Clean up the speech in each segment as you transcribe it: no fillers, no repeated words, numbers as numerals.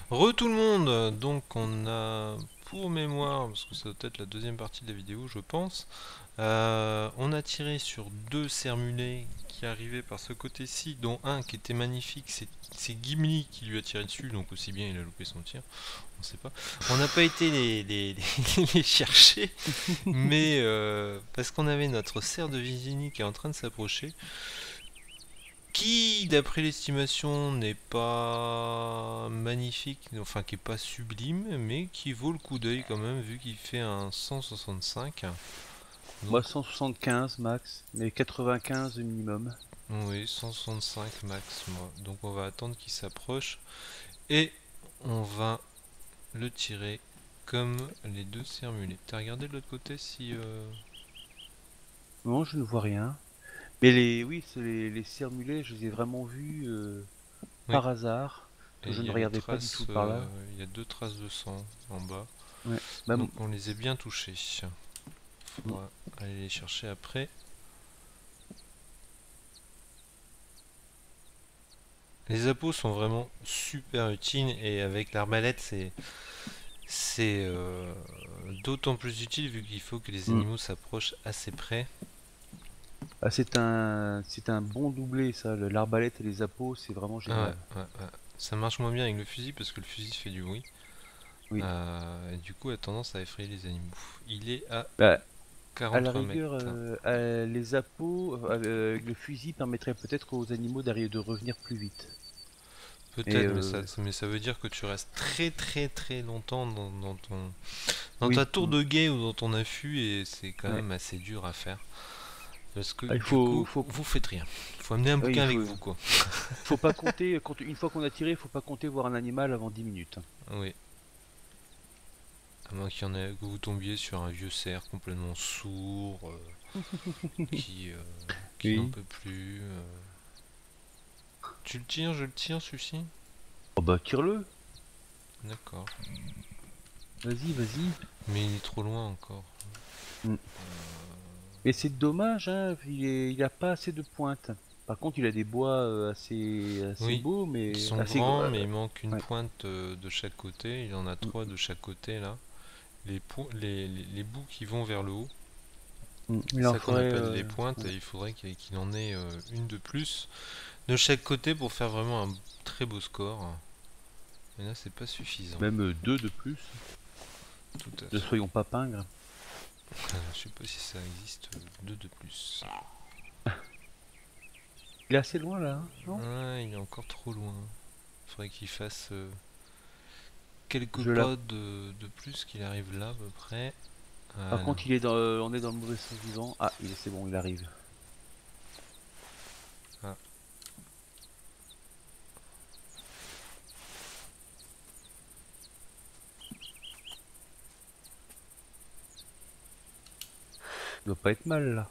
Re tout le monde! Donc on a, pour mémoire, parce que ça doit être la deuxième partie de la vidéo je pense, on a tiré sur deux sermulets qui arrivaient par ce côté-ci, dont un qui était magnifique, c'est Gimli qui lui a tiré dessus, donc aussi bien il a loupé son tir, on sait pas. On n'a pas été les chercher, mais parce qu'on avait notre cerf de Virginie qui est en train de s'approcher, qui, d'après l'estimation, n'est pas magnifique, enfin qui est pas sublime, mais qui vaut le coup d'œil quand même, vu qu'il fait un 165. Donc, Moi 175 max, mais 95 minimum. oui, 165 max, moi. Donc on va attendre qu'il s'approche et on va le tirer comme les deux sermulets. T'as regardé de l'autre côté si... Non, je ne vois rien. Mais oui, c'est les cermulets, je les ai vraiment vus Oui, par hasard, et que je il y ne a les regardais pas du tout traces, par là. il y a deux traces de sang en bas. Ouais. Bah, Donc on les a bien touchés. mm. Faudra aller les chercher après. Les appos sont vraiment super utiles et avec l'arbalète c'est d'autant plus utile vu qu'il faut que les Mm. animaux s'approchent assez près. Ah, c'est un bon doublé ça, l'arbalète et les appos, c'est vraiment Ah génial. ouais, ouais, ouais. Ça marche moins bien avec le fusil parce que le fusil fait du bruit. Oui. Et du coup a tendance à effrayer les animaux. Il est à Bah, à la 43 rigueur, mètres. les appos, le fusil permettrait peut-être aux animaux d'arriver de revenir plus vite. Et Peut-être, mais ça veut dire que tu restes très très très longtemps dans ta oui, tour de guet ou dans ton affût et c'est quand ouais. même assez dur à faire. Parce que Ah, du coup, vous faites rien. Faut amener un oui, bouquin avec vous, quoi. faut pas compter, une fois qu'on a tiré, il faut pas compter voir un animal avant 10 minutes. Oui. À moins qu'il y en ait, que vous tombiez sur un vieux cerf complètement sourd, qui, euh, qui n'en Oui. peut plus. Tu le tires, je le tire, celui-ci. Oh bah tire-le, D'accord. vas-y, vas-y. Mais il est trop loin encore. Mm. Et c'est dommage, hein, il a pas assez de pointes. Par contre, il a des bois assez Oui, beaux, ils mais sont assez grands, mais il manque une ouais. pointe de chaque côté. Il en a Mm, trois de chaque côté, là. Les bouts qui vont vers le haut. mm. C'est Il en ça qu'on faudrait. appelle les pointes, et il faudrait qu'il en ait une de plus de chaque côté pour faire vraiment un très beau score. Et là, c'est pas suffisant. Même deux de plus. Tout à Ne fait. soyons pas pingres. Je sais pas si ça existe deux de plus. Il est assez loin là, hein, non? Ah, il est encore trop loin. Il faudrait qu'il fasse quelques Je la. pas de plus, qu'il arrive là à peu près. Par Voilà. contre, on est dans le mauvais sens du vent. Ah, c'est bon, il arrive. Ah. Il doit pas être mal là.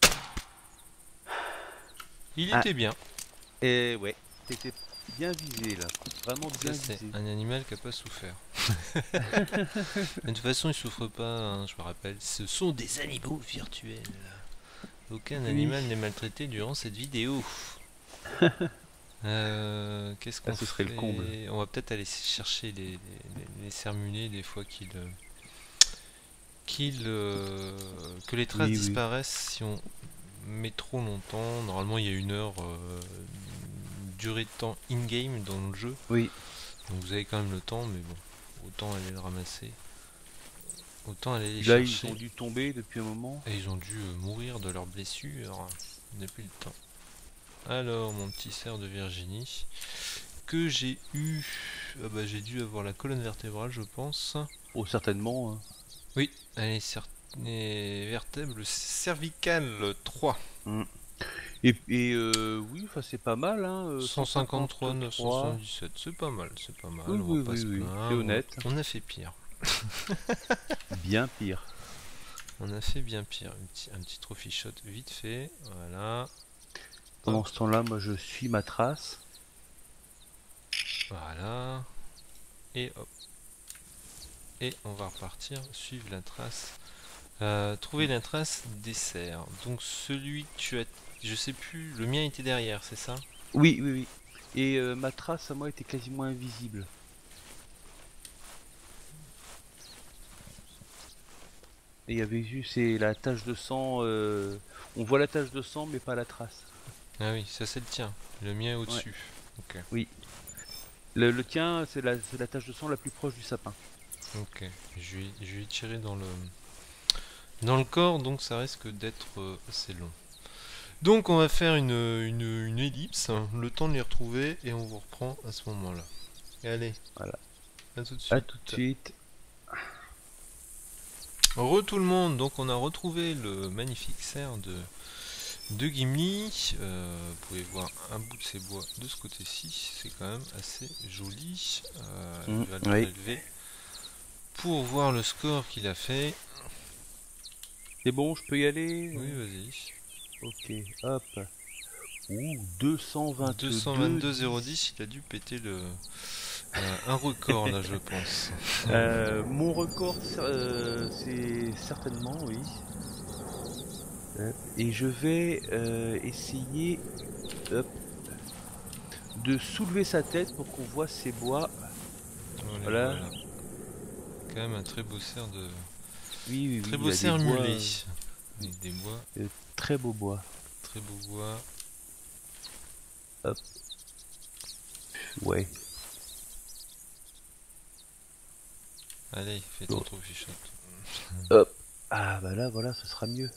Il Ah, était bien. et ouais, t'étais bien visé là. Vraiment Ça, bien c'est visé. un animal qui a pas souffert. Mais de toute façon, il souffre pas, hein, je me rappelle. Ce sont des animaux virtuels. Aucun Oui. animal n'est maltraité durant cette vidéo. Qu'est-ce Là, qu'on ce serait le comble. fait? On va peut-être aller chercher les sermulés des fois que les traces Oui, oui. disparaissent si on met trop longtemps. Normalement, il y a une heure durée de temps in-game dans le jeu. Oui. Donc vous avez quand même le temps, mais bon, autant aller le ramasser. Autant aller les Puis là, ils ont chercher. dû tomber depuis un moment. Et ils ont dû mourir de leurs blessures depuis le temps. Alors, mon petit cerf de Virginie, que j'ai eu... Ah bah, j'ai dû avoir la colonne vertébrale, je pense. Oh, certainement, hein. Oui, allez, les vertèbres cervicales 3. Mm. Oui, enfin, c'est pas mal, hein. 153, 153. 977, c'est pas mal, c'est pas mal, Oui, on va oui, pas oui, se oui. C'est plaindre, honnête. on a fait pire. Bien pire. On a fait bien pire, un petit trophy shot vite fait, voilà, hop, Pendant ce temps-là, moi, je suis ma trace. voilà, et hop, et on va repartir, suivre la trace, trouver la trace des cerfs, donc celui que tu as, je sais plus, le mien était derrière, c'est ça? Oui, oui, oui. Et ma trace à moi était quasiment invisible. Et il y avait vu, c'est la tache de sang. On voit la tache de sang, mais pas la trace. Ah oui, ça c'est le tien. Le mien est Ouais. au-dessus. Ok. Oui. Le tien, c'est la tache de sang la plus proche du sapin. Ok. Je vais tirer dans le corps, donc ça risque d'être assez long. Donc on va faire une ellipse, hein, le temps de les retrouver, et on vous reprend à ce moment-là. Allez, Voilà. à tout de À tout de suite. suite. Tout le monde, donc on a retrouvé le magnifique cerf de Gimli. Vous pouvez voir un bout de ses bois de ce côté-ci, c'est quand même assez joli. Je vais le Oui. prélever pour voir le score qu'il a fait. C'est bon, je peux y aller? Oui, vas-y. Ok, hop. Ouh, 222 10. 222,010, il a dû péter un record là, je pense. Mon record, c'est certainement, oui. Et je vais essayer, hop, de soulever sa tête pour qu'on voit ses bois. On les voit Voilà. là. Quand même un très beau cerf Oui, oui, très oui, beau il a des cerf bois, mulet. Avec des bois, très beaux bois. très beaux bois. Hop, ouais. Allez, fais ton Bon. trophy shot. Hop. Ah bah là, voilà, ce sera mieux.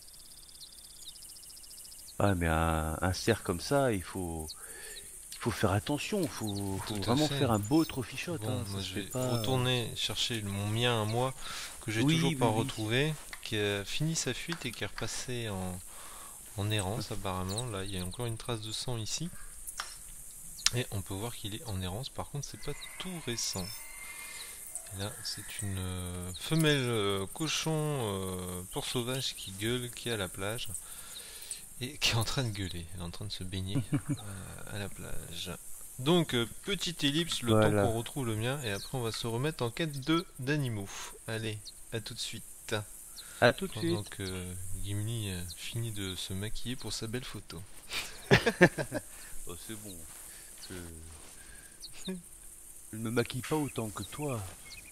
Ah mais un cerf comme ça, il faut faire attention, faut Tout à vraiment fait. faire un beau trophy shot, Bon, hein, ça moi se je fait vais pas. retourner chercher mon mien à moi, que j'ai toujours Oui, pas oui, oui. retrouvé, qui a fini sa fuite et qui est repassé en errance apparemment. Là, il y a encore une trace de sang ici. Et on peut voir qu'il est en errance. Par contre, c'est pas tout récent. Et là, c'est une femelle cochon pour sauvage qui gueule, qui est à la plage. Et qui est en train de gueuler. Elle est en train de se baigner à la plage. Donc, petite ellipse, le temps qu'on Voilà. retrouve le mien, et après on va se remettre en quête de d'animaux. Allez, à tout de suite. À tout de Pendant suite. que Gimli finit de se maquiller pour sa belle photo. Oh, c'est bon. Je... je ne me maquille pas autant que toi.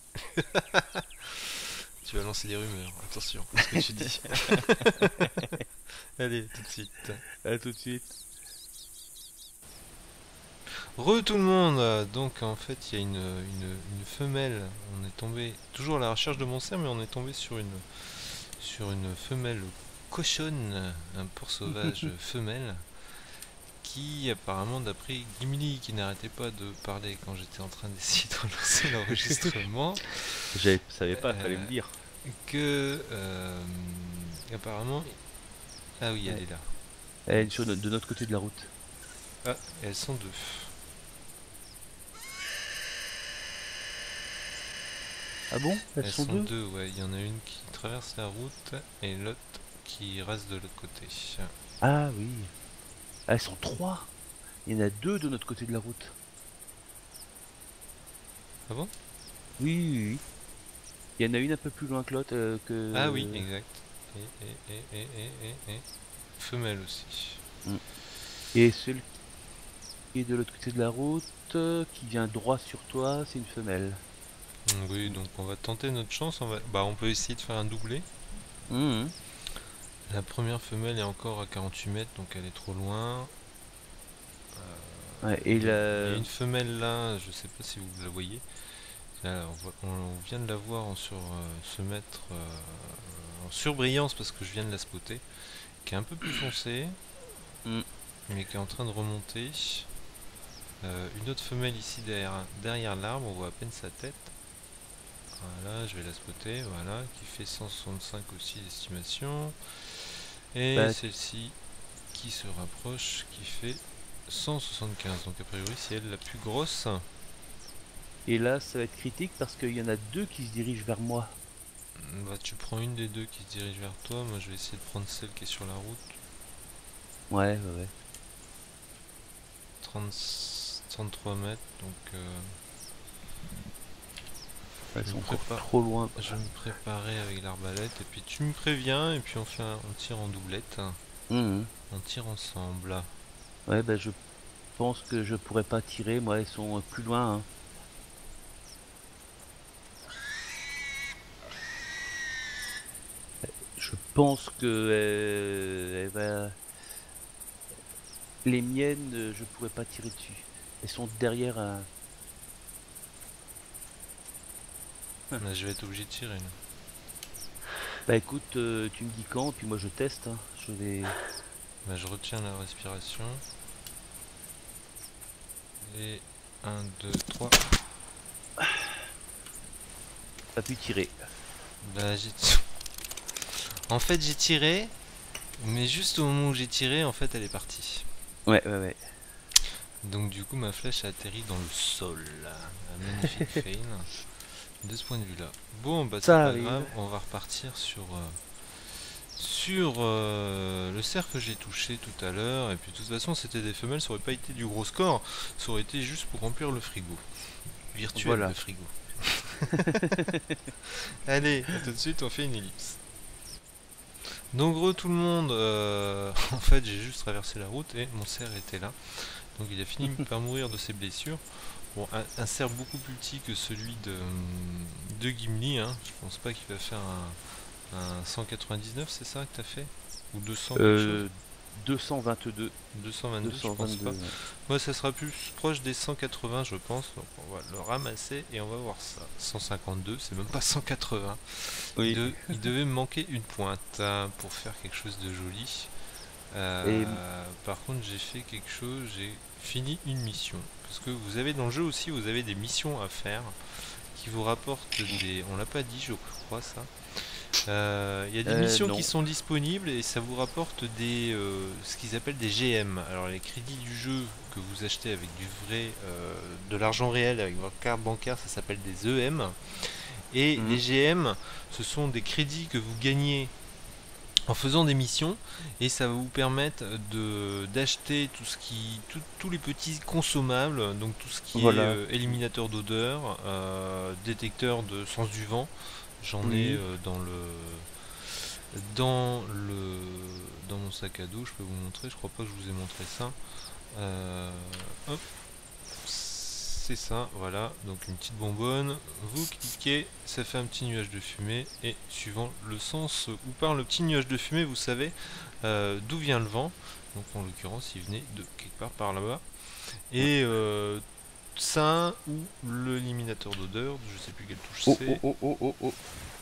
Tu vas lancer des rumeurs, attention à ce que tu dis. Allez, tout de suite. À tout de suite. Tout le monde. Donc en fait il y a une femelle. On est tombé toujours à la recherche de mon cerf, mais on est tombé sur une femelle cochonne, un porc sauvage femelle, qui apparemment d'après Gimli qui n'arrêtait pas de parler quand j'étais en train d'essayer de relancer l'enregistrement, Je savais pas, fallait me euh, dire. que apparemment, ah oui, elle Ouais. est là. Elle est de notre côté de la route. Ah, elles sont deux. Ah bon? Elles Elles sont sont deux? deux, ouais. Il y en a une qui traverse la route et l'autre qui reste de l'autre côté. Ah oui. Ah, elles sont trois. Il y en a deux de notre côté de la route. Ah bon? Oui, oui, oui. Il y en a une un peu plus loin que l'autre. Ah oui, exact. Et. Femelle aussi. Mm. Et celui qui est de l'autre côté de la route, qui vient droit sur toi, c'est une femelle. Oui, Mm. donc on va tenter notre chance. On peut essayer de faire un doublé. Mhm. La première femelle est encore à 48 mètres, donc elle est trop loin. Ouais, et Il y a la... une femelle là, je sais pas si vous la voyez. Là, on vient de la voir se mettre en surbrillance parce que je viens de la spotter, qui est un peu plus foncée, Mm. mais qui est en train de remonter. Une autre femelle ici derrière l'arbre, on voit à peine sa tête. Voilà, je vais la spotter, voilà, qui fait 165 aussi d'estimation. Et Bah, celle-ci qui se rapproche, qui fait 175. Donc a priori c'est elle la plus grosse. et là, ça va être critique parce qu'il y en a deux qui se dirigent vers moi. Bah, tu prends une des deux qui se dirige vers toi, moi je vais essayer de prendre celle qui est sur la route. Ouais, ouais, ouais. 33 mètres, donc Elles je me sont encore prépare. trop loin. Je vais me préparer avec l'arbalète et puis tu me préviens et puis on tire en doublette. Mhm. On tire ensemble. Ouais, bah je pense que je pourrais pas tirer, moi, elles sont plus loin, hein. Je pense que elle va... Les miennes, je pourrais pas tirer dessus. Elles sont derrière un... Là, je vais être obligé de tirer. Là. Bah écoute, tu me dis quand, puis moi je teste. Hein. Je vais... Là, je retiens la respiration. Et 1, 2, 3. T'as pu tirer. Là, en fait, j'ai tiré, mais juste au moment où j'ai tiré, en fait, elle est partie. Ouais, ouais, ouais. Donc, du coup, ma flèche a atterri dans le sol. Un magnifique fail. De ce point de vue-là. Bon, bah, c'est Ça pas arrive. grave, on va repartir sur le cerf que j'ai touché tout à l'heure. Et puis, de toute façon, c'était des femelles, ça aurait pas été du gros score, ça aurait été juste pour remplir le frigo. Virtuel, Voilà. le frigo. Allez, à tout de suite, on fait une ellipse. Donc tout le monde, en fait j'ai juste traversé la route et mon cerf était là. Donc il a fini par mourir de ses blessures. Bon, un cerf beaucoup plus petit que celui de Gimli, hein. Je pense pas qu'il va faire un 199, c'est ça que t'as fait? Ou 200 quelque chose? 222. 222, je pense pas. Moi ça sera plus proche des 180 je pense. Donc on va le ramasser et on va voir ça. 152, c'est même pas 180. Oui. Il devait me manquer une pointe hein, pour faire quelque chose de joli. Et Par contre j'ai fait quelque chose, j'ai fini une mission. Parce que vous avez dans le jeu aussi, vous avez des missions à faire qui vous rapportent des... On l'a pas dit je crois ça. Il y a des missions non. qui sont disponibles et ça vous rapporte des ce qu'ils appellent des GM. Alors les crédits du jeu que vous achetez avec du vrai, de l'argent réel avec votre carte bancaire, ça s'appelle des EM. Et les GM, ce sont des crédits que vous gagnez en faisant des missions et ça va vous permettre d'acheter tout ce qui tous les petits consommables, donc tout ce qui Voilà. est éliminateur d'odeur, détecteur de sens du vent. J'en ai Oui. dans mon sac à dos, je peux vous montrer, je crois pas que je vous ai montré ça. Hop, c'est ça, voilà, donc une petite bonbonne, vous cliquez, ça fait un petit nuage de fumée, et suivant le sens où part le petit nuage de fumée, vous savez d'où vient le vent, donc en l'occurrence il venait de quelque part par là-bas, et ça ou l'éliminateur d'odeur, je sais plus quelle touche Oh, c'est. oh, oh, oh, oh, oh.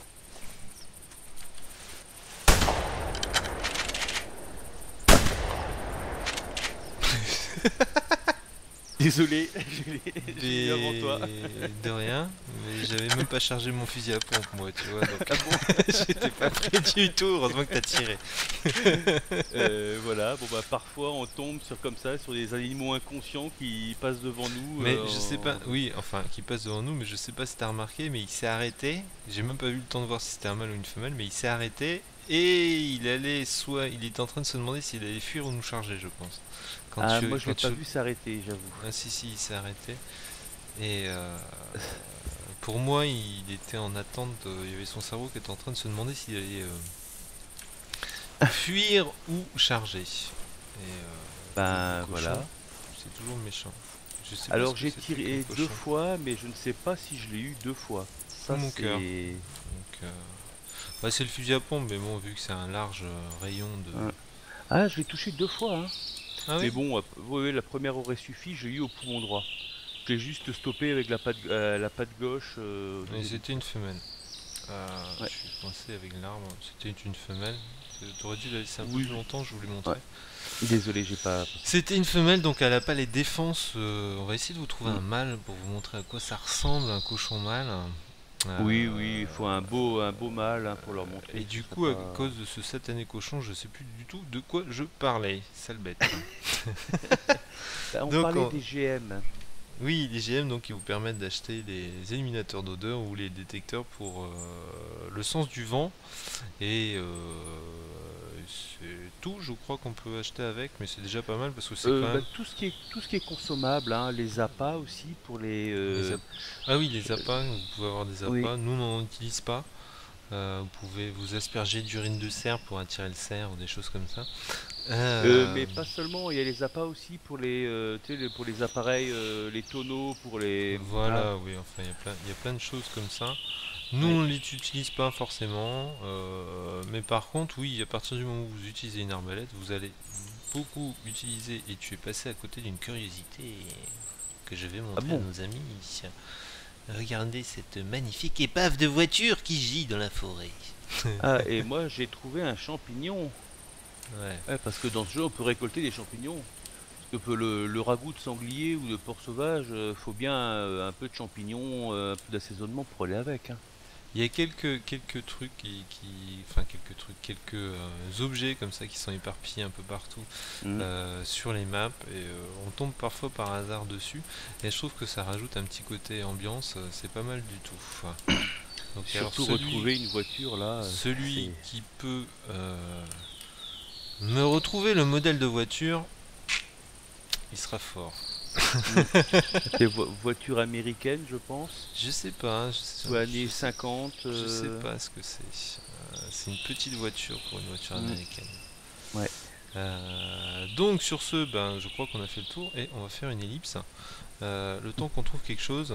Désolé, j'ai eu avant toi. De rien, mais j'avais même pas chargé mon fusil à pompe moi, tu vois, donc j'étais pas prêt du tout, heureusement que t'as tiré. Voilà, bon bah parfois on tombe comme ça sur des animaux inconscients qui passent devant nous. Mais je sais pas, oui, enfin, qui passe devant nous, mais je sais pas si t'as remarqué, mais il s'est arrêté, j'ai même pas eu le temps de voir si c'était un mâle ou une femelle, mais il s'est arrêté, et il était en train de se demander s'il allait fuir ou nous charger, je pense. Ah, moi je l'ai pas vu s'arrêter, j'avoue. Ah si, il s'est arrêté. Et pour moi, il était en attente. Il y avait son cerveau qui était en train de se demander s'il allait fuir ou charger. Et Ben voilà. c'est toujours méchant. Je sais pas Alors ce que j'ai c'était tiré comme deux cochon. fois, mais je ne sais pas si je l'ai eu deux fois. Ça Mon cœur. c'est... Donc, bah, c'est le fusil à pompe, mais bon, vu que c'est un large rayon de. Ah, je l'ai touché deux fois, hein. Ah Mais oui. bon, ouais, la première aurait suffi, j'ai eu au poumon droit. J'ai juste stoppé avec la patte gauche. Mais c'était une femelle. Ouais. Je suis coincé avec l'arbre. C'était une femelle. T'aurais dû la laisser un peu Oui. plus longtemps, je vous l'ai montré. Ouais. Désolé, j'ai pas... C'était une femelle, donc elle a pas les défenses. On va essayer de vous trouver un mâle pour vous montrer à quoi ça ressemble, un cochon mâle. Oui, oui, il faut un beau mâle hein, pour leur montrer. Et que du ce coup, serait à pas... cause de ce satané cochon, je sais plus du tout de quoi je parlais. Sale bête. Bah, on Donc, parlait des GM. oui, les GM donc, qui vous permettent d'acheter les éliminateurs d'odeur ou les détecteurs pour le sens du vent. Et c'est tout, je crois qu'on peut acheter avec, mais c'est déjà pas mal parce que c'est quand Bah, même. tout ce qui est consommable, hein, les appâts aussi pour les... Ah oui, les appâts, vous pouvez avoir des Oui. appâts. Nous, on n'en utilise pas. Vous pouvez vous asperger d'urine de cerf pour attirer le cerf ou des choses comme ça. Mais pas seulement, il y a les appâts aussi pour les, tu sais, pour les appareils, les tonneaux, pour les... Ah, Voilà, oui, enfin il y a plein de choses comme ça. Nous ouais. on les utilise pas forcément, mais par contre oui, à partir du moment où vous utilisez une arbalète, vous allez beaucoup utiliser, et tu es passé à côté d'une curiosité que je vais Ah montrer à bon? nos amis. Regardez cette magnifique épave de voiture qui gît dans la forêt. Ah, et moi j'ai trouvé un champignon. Ouais. Ouais, parce que dans ce jeu on peut récolter des champignons. Parce que le ragoût de sanglier ou de porc sauvage, faut bien un peu de champignons, un peu d'assaisonnement pour aller avec, hein. Il y a quelques trucs enfin quelques objets comme ça qui sont éparpillés un peu partout Mm. sur les maps, et on tombe parfois par hasard dessus, et je trouve que ça rajoute un petit côté ambiance, c'est pas mal du tout. Enfin, donc alors Surtout retrouver une voiture là, celui c'est... qui peut me retrouver le modèle de voiture, il sera fort. Mm. C'est voiture américaine, je pense. Je sais pas, Soit années 50. je sais pas ce que c'est. C'est une petite voiture pour une voiture Mm. américaine. Ouais. Donc sur ce, ben, je crois qu'on a fait le tour et on va faire une ellipse. Le temps qu'on trouve quelque chose.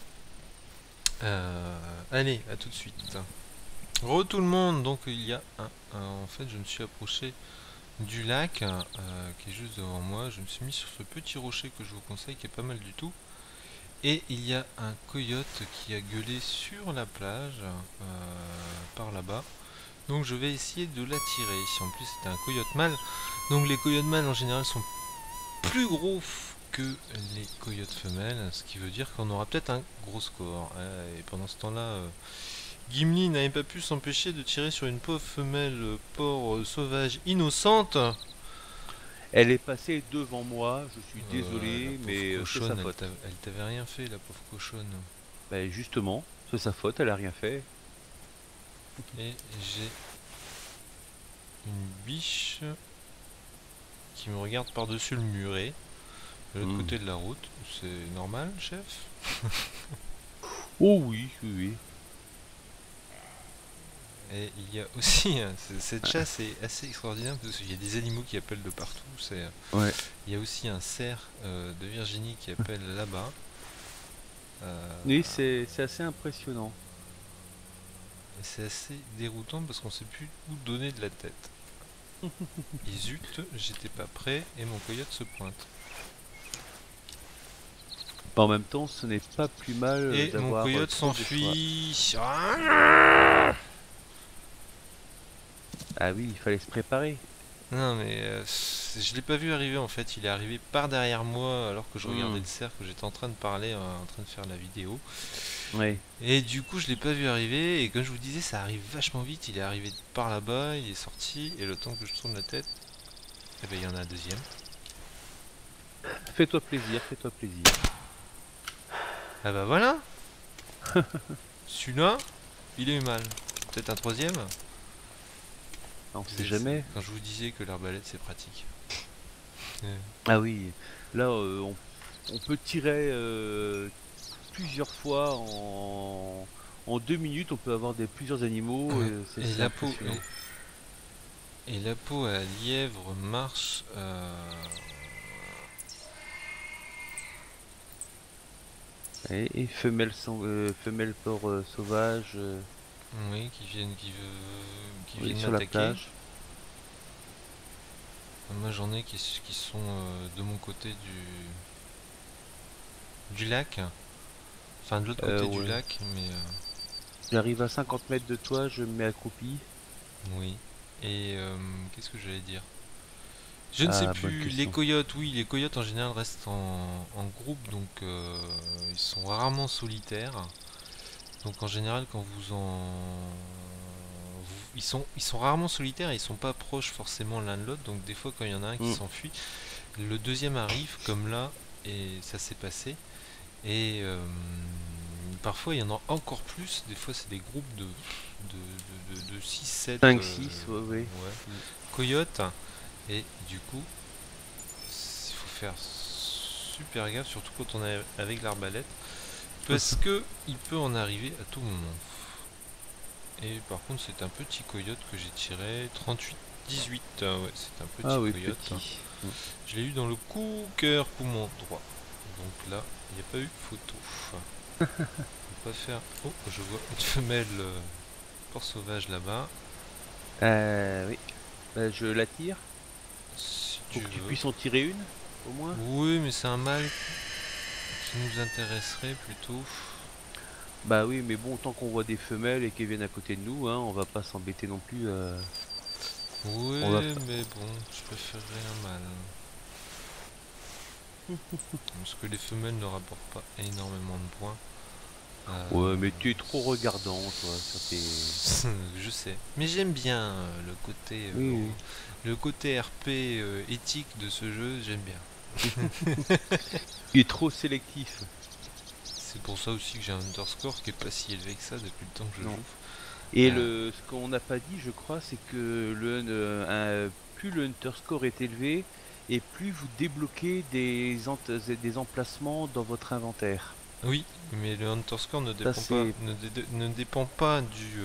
Allez, à tout de suite. Re tout le monde, donc il y a en fait je me suis approché du lac qui est juste devant moi. Je me suis mis sur ce petit rocher que je vous conseille, qui est pas mal du tout. Et il y a un coyote qui a gueulé sur la plage par là-bas. Donc je vais essayer de l'attirer. En plus c'était un coyote mâle. Donc les coyotes mâles en général sont plus gros que les coyotes femelles, ce qui veut dire qu'on aura peut-être un gros score. Et pendant ce temps-là, Gimli n'avait pas pu s'empêcher de tirer sur une pauvre femelle porc sauvage innocente. Elle est passée devant moi, je suis La désolé, pauvre mais c'est sa cochonne, faute. elle t'avait rien fait, la pauvre cochonne. Ben justement, c'est sa faute, elle a rien fait. Et j'ai une biche qui me regarde par-dessus le muret, de l'autre Mm. côté de la route. C'est normal, chef? Oh oui, oui, oui. Et il y a aussi, cette chasse est assez extraordinaire parce qu'il y a des animaux qui appellent de partout. Ouais. Il y a aussi un cerf de Virginie qui appelle là-bas. Oui, Euh, c'est assez impressionnant. et c'est assez déroutant parce qu'on sait plus où donner de la tête. Et zut, j'étais pas prêt et mon coyote se pointe. En même temps, ce n'est pas plus mal Et mon d'avoir coyote trop de choix. s'enfuit. Ah oui, il fallait se préparer. Non mais je l'ai pas vu arriver en fait, il est arrivé par derrière moi alors que je regardais Hmm. le cerf, que j'étais en train de parler, en train de faire la vidéo. Ouais. Et du coup je l'ai pas vu arriver, et comme je vous disais ça arrive vachement vite, il est arrivé par là-bas, il est sorti, et le temps que je tourne la tête, eh ben il y en a un deuxième. Fais-toi plaisir, fais-toi plaisir. Ah bah voilà. Celui-là, il est mal. Peut-être un troisième. On sait jamais. Quand je vous disais que l'arbalète c'est pratique. Ah oui, là, on peut tirer plusieurs fois en 2 minutes. On peut avoir plusieurs animaux. Ouais. Et C'est la peau, impressionnant. et la peau à lièvre marche. Et femelle porc sauvage, Oui, qui oui, viennent sur la m'attaquer. plage. Moi j'en ai qui sont de mon côté du lac. Enfin de l'autre côté du Ouais. lac, mais J'arrive à 50 mètres de toi, je me mets accroupi. oui. Et qu'est-ce que j'allais dire? Je ne sais Ah, bonne plus, les question. coyotes, oui, les coyotes en général restent en groupe, donc ils sont rarement solitaires. Donc en général, quand ils sont rarement solitaires et ils sont pas proches forcément l'un de l'autre. Donc des fois, quand il y en a un qui Hmm. s'enfuit, le deuxième arrive, comme là, et ça s'est passé. Et parfois, il y en a encore plus. Des fois, c'est des groupes de 6, 7 5, 6, ouais, ouais. ouais, Hmm. coyotes. Et du coup, il faut faire super gaffe, surtout quand on est avec l'arbalète, parce que il peut en arriver à tout moment. Et par contre c'est un petit coyote que j'ai tiré. 38-18. Ouais, c'est un petit Ah oui, coyote. petit. Je l'ai eu dans le cœur poumon droit. Donc là, il n'y a pas eu photo. On va pas faire... Oh, je vois une femelle porc sauvage là-bas. Oui. Je la tire Si tu pour que tu veux. puisses en tirer une, au moins. Oui, mais c'est un mâle qui nous intéresserait plutôt. Bah oui, mais bon, tant qu'on voit des femelles et qu'elles viennent à côté de nous, hein, on va pas s'embêter non plus. On va Oui, pas... mais bon, je préférerais un mâle. Parce que les femelles ne rapportent pas énormément de points. Ouais, mais tu es trop regardant, toi, sur tes... Je sais. Mais j'aime bien Oui, le côté RP éthique de ce jeu, j'aime bien. il est trop sélectif. C'est pour ça aussi que j'ai un underscore qui est pas si élevé que ça depuis le temps que je Non. joue. Et ce qu'on n'a pas dit, je crois, c'est que plus le hunter score est élevé, et plus vous débloquez des emplacements dans votre inventaire. Oui, mais le underscore ne Ça, dépend pas, c'est ne dépend pas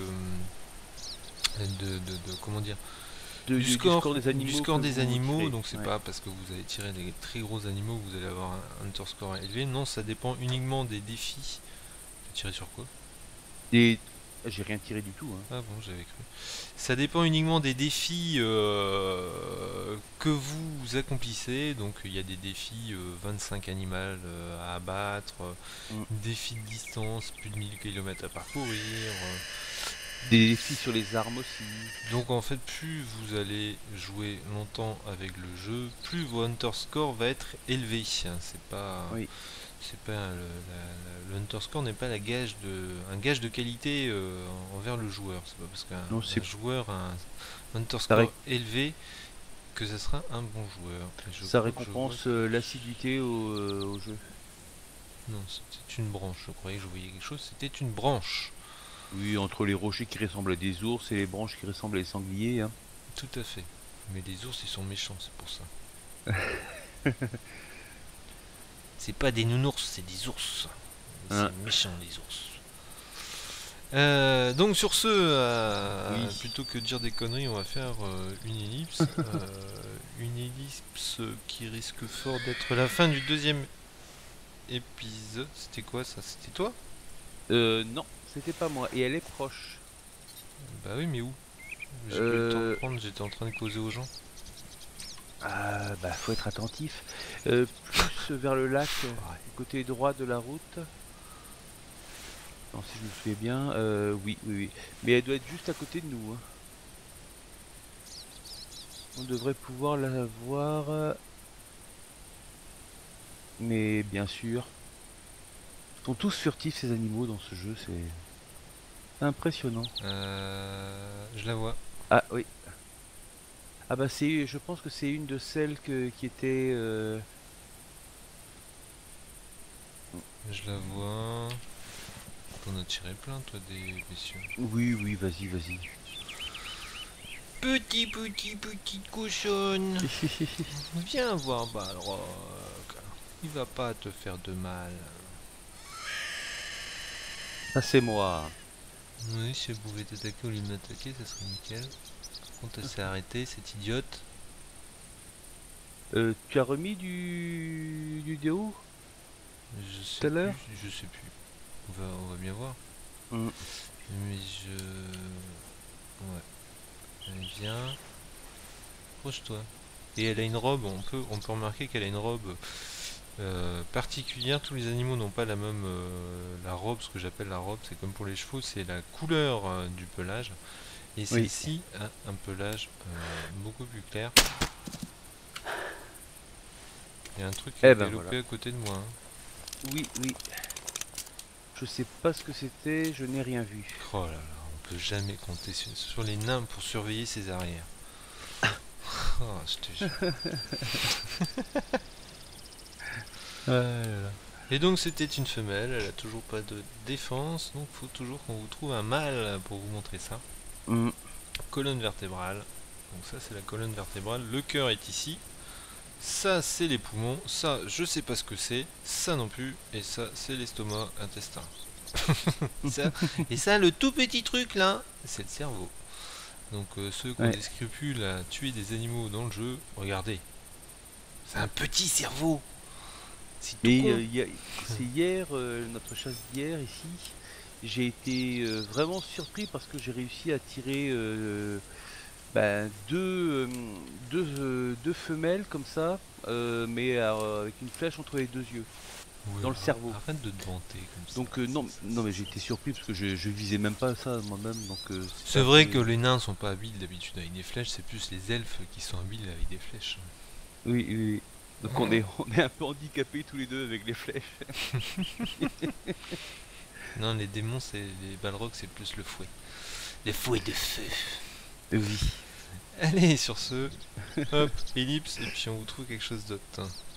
comment dire, du score des du animaux score que des vous animaux. tirez. Donc c'est Ouais. pas parce que vous allez tirer des très gros animaux que vous allez avoir un hunter score élevé. Non, ça dépend uniquement des défis. T'as tiré sur quoi? Et j'ai rien tiré du tout. Hein. Ah bon, j'avais cru. Ça dépend uniquement des défis que vous accomplissez. Donc il y a des défis 25 animaux à abattre, Mm. défis de distance, plus de 1000 km à parcourir. Des défis sur les armes aussi. Donc en fait, plus vous allez jouer longtemps avec le jeu, plus votre hunter score va être élevé. Oui. C'est pas le hunter score n'est pas un gage de qualité envers le joueur. C'est pas parce Non, qu'un joueur a un hunter ça, score élevé que ce sera un bon joueur. Et je ça crois que je vois récompense l'assiduité au jeu. non, c'était une branche. Je croyais que je voyais quelque chose. C'était une branche. Oui, entre les rochers qui ressemblent à des ours et les branches qui ressemblent à des sangliers. Hein. Tout à fait. Mais les ours, ils sont méchants, c'est pour ça. C'est pas des nounours, c'est des ours. Hein. C'est méchant, les ours. Donc sur ce, Oui. plutôt que de dire des conneries, on va faire une ellipse. Une ellipse qui risque fort d'être la fin du deuxième épisode. C'était quoi ça? C'était toi? Non, c'était pas moi. Et elle est proche. Bah oui, mais où? J'ai pas eu le temps de prendre, j'étais en train de causer aux gens. Ah, bah, faut être attentif. Plus vers le lac, côté droit de la route. Non, si je me souviens bien, oui, oui, oui. Mais elle doit être juste à côté de nous. Hein. On devrait pouvoir la voir. Mais bien sûr. Ils sont tous furtifs ces animaux dans ce jeu, c'est impressionnant. Je la vois. Ah oui. Ah bah je pense que c'est une de celles qui était... Je la vois. T'en as tiré plein, toi, des missions. Oui, oui, vas-y, vas-y. Petite cochonne. Viens voir Balrog. Il va pas te faire de mal. Ça c'est moi. Oui, si elle pouvait t'attaquer au lieu de m'attaquer, ça serait nickel. Par contre, elle s'est arrêtée, cette idiote. Tu as remis du déo Je tout sais à l'heure? plus, je sais plus. On va bien voir. Mm. Mais ouais. Allez, viens. Approche-toi. Et elle a une robe, on peut remarquer qu'elle a une robe particulière. Tous les animaux n'ont pas la même la robe, ce que j'appelle la robe, c'est comme pour les chevaux, c'est la couleur du pelage. Et Oui. celle-ci a un pelage beaucoup plus clair. Il y a un truc qui a développé voilà. à côté de moi. Hein. Oui, oui. Je sais pas ce que c'était, je n'ai rien vu. Oh là là, on peut jamais compter sur les nains pour surveiller ses arrières. Oh, je te jure. Et donc c'était une femelle, elle a toujours pas de défense, donc faut toujours qu'on vous trouve un mâle pour vous montrer ça. Mm. Colonne vertébrale, donc ça c'est la colonne vertébrale, le cœur est ici. Ça c'est les poumons, ça je sais pas ce que c'est, ça non plus, et ça c'est l'estomac intestin. Ça, et ça, le tout petit truc là, c'est le cerveau. Donc ceux qui ont Ouais. des scrupules à tuer des animaux dans le jeu, regardez. C'est un petit cerveau. C'est tout Mais con. c'est hier, notre chasse d'hier ici, j'ai été vraiment surpris parce que j'ai réussi à tirer deux femelles comme ça, mais avec une flèche entre les deux yeux, Ouais, dans le cerveau. arrête de te vanter comme ça. Donc non, mais j'ai été surpris parce que je visais même pas ça moi-même, donc C'est vrai que les nains sont pas habiles d'habitude avec des flèches, c'est plus les elfes qui sont habiles avec des flèches. Oui, oui, oui. Donc on est un peu handicapés tous les deux avec les flèches. Non, les démons, c'est les balrogs, c'est plus le fouet. Les fouets de feu. Oui. Allez, sur ce, hop, ellipse, et puis on vous trouve quelque chose d'autre.